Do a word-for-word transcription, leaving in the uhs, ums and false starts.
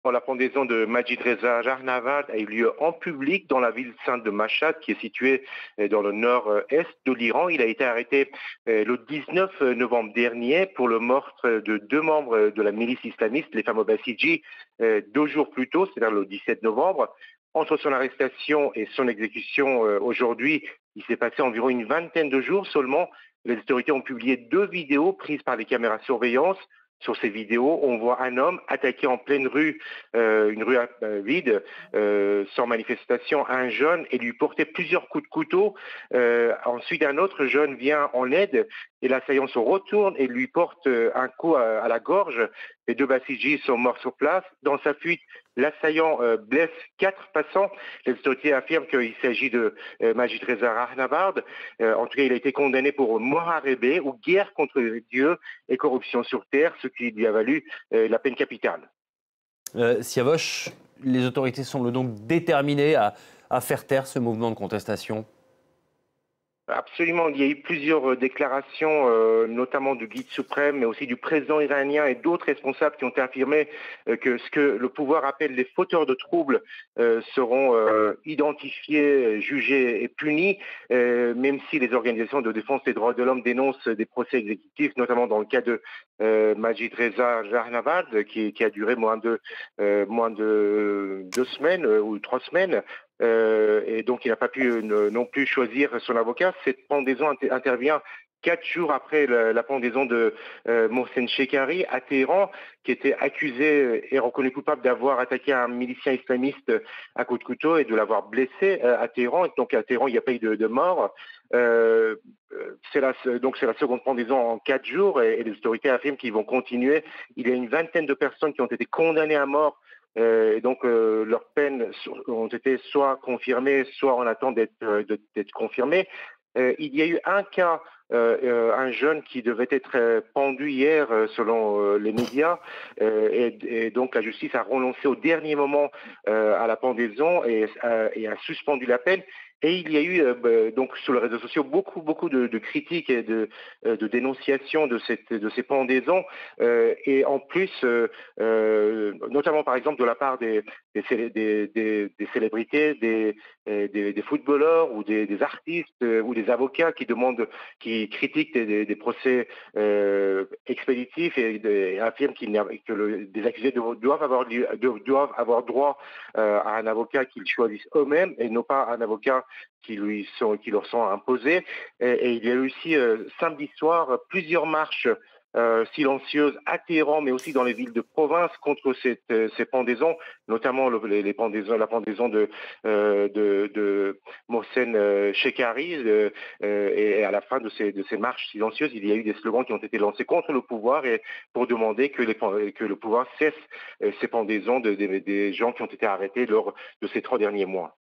La pendaison de Majid Reza Rahnavard a eu lieu en public dans la ville sainte de Mashhad, qui est située dans le nord-est de l'Iran. Il a été arrêté le dix-neuf novembre dernier pour le meurtre de deux membres de la milice islamiste, les fameux Basiji, deux jours plus tôt, c'est-à-dire le dix-sept novembre. Entre son arrestation et son exécution aujourd'hui, il s'est passé environ une vingtaine de jours seulement. Les autorités ont publié deux vidéos prises par les caméras de surveillance. Sur ces vidéos, on voit un homme attaquer en pleine rue, euh, une rue euh, vide, euh, sans manifestation, un jeune et lui porter plusieurs coups de couteau. Euh, ensuite, un autre jeune vient en aide et l'assaillant se retourne et lui porte un coup à, à la gorge. Les deux Basiji sont morts sur place. Dans sa fuite, l'assaillant euh, blesse quatre passants. Les autorités affirment qu'il s'agit de euh, Majid Reza Rahnavard. Euh, en tout cas, il a été condamné pour Moharébé ou guerre contre Dieu et corruption sur terre, ce qui lui a valu euh, la peine capitale. Euh, Siavosh, les autorités semblent donc déterminées à, à faire taire ce mouvement de contestation. Absolument, il y a eu plusieurs déclarations, euh, notamment du guide suprême, mais aussi du président iranien et d'autres responsables qui ont affirmé euh, que ce que le pouvoir appelle les fauteurs de troubles euh, seront euh, identifiés, jugés et punis, euh, même si les organisations de défense des droits de l'homme dénoncent des procès exécutifs, notamment dans le cas de euh, Majid Reza Rahnavard, qui, qui a duré moins de, euh, moins de deux semaines euh, ou trois semaines. Euh, et donc il n'a pas pu euh, non plus choisir son avocat. Cette pendaison inter intervient quatre jours après la, la pendaison de euh, Mohsen Shekari à Téhéran, qui était accusé et reconnu coupable d'avoir attaqué un milicien islamiste à coups de couteau et de l'avoir blessé euh, à Téhéran. Et donc à Téhéran, il n'y a pas eu de, de mort. Euh, c'est la, donc c'est la seconde pendaison en quatre jours et, et les autorités affirment qu'ils vont continuer. Il y a une vingtaine de personnes qui ont été condamnées à mort. Euh, et donc euh, leurs peines ont été soit confirmées, soit en attente d'être euh, d'être confirmées. Euh, il y a eu un cas, euh, euh, un jeune qui devait être euh, pendu hier euh, selon euh, les médias, euh, et, et donc la justice a renoncé au dernier moment euh, à la pendaison et, euh, et a suspendu la peine. Et il y a eu euh, donc sur les réseaux sociaux beaucoup beaucoup de, de critiques et de, euh, de dénonciations de cette de ces pendaisons euh, et en plus euh, euh, notamment par exemple de la part des des, des, des, des célébrités, des, des, des footballeurs ou des, des artistes euh, ou des avocats qui demandent, qui critiquent des, des, des procès euh, expéditifs et, de, et affirment qu'il que le, des accusés doivent avoir, doivent avoir droit euh, à un avocat qu'ils choisissent eux-mêmes et non pas un avocat qui, lui sont, qui leur sont imposés. Et, et il y a eu aussi euh, samedi soir plusieurs marches Euh, silencieuse à Téhéran, mais aussi dans les villes de province contre cette, euh, ces pendaisons, notamment le, les, les pendaisons, la pendaison de, euh, de, de Mohsen euh, Shekari. Euh, euh, et à la fin de ces, de ces marches silencieuses, il y a eu des slogans qui ont été lancés contre le pouvoir et pour demander que, les, que le pouvoir cesse euh, ces pendaisons de, de, des gens qui ont été arrêtés lors de ces trois derniers mois.